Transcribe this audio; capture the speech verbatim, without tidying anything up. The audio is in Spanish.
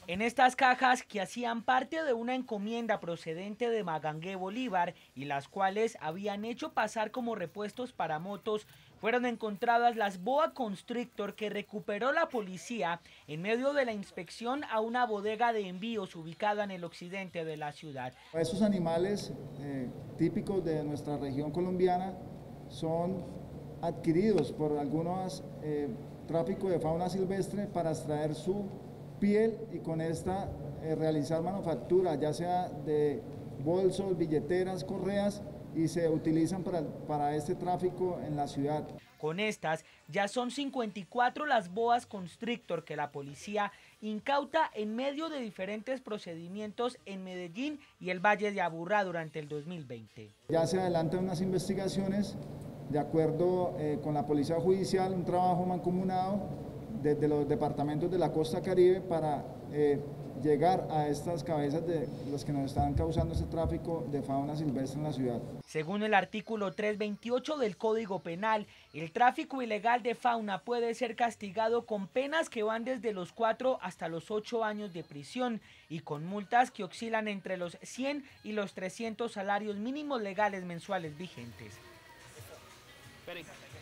En estas cajas, que hacían parte de una encomienda procedente de Magangué, Bolívar, y las cuales habían hecho pasar como repuestos para motos, fueron encontradas las boa constrictor que recuperó la policía en medio de la inspección a una bodega de envíos ubicada en el occidente de la ciudad. Estos animales eh, típicos de nuestra región colombiana son adquiridos por algunos eh, tráfico de fauna silvestre para extraer su piel y con esta eh, realizar manufactura, ya sea de bolsos, billeteras, correas, y se utilizan para, para este tráfico en la ciudad. Con estas, ya son cincuenta y cuatro las boas constrictor que la policía incauta en medio de diferentes procedimientos en Medellín y el Valle de Aburrá durante el dos mil veinte. Ya se adelantan unas investigaciones de acuerdo eh, con la Policía Judicial, un trabajo mancomunado desde los departamentos de la costa Caribe para eh, llegar a estas cabezas de los que nos están causando ese tráfico de fauna silvestre en la ciudad. Según el artículo trescientos veintiocho del Código Penal, el tráfico ilegal de fauna puede ser castigado con penas que van desde los cuatro hasta los ocho años de prisión y con multas que oscilan entre los cien y los trescientos salarios mínimos legales mensuales vigentes.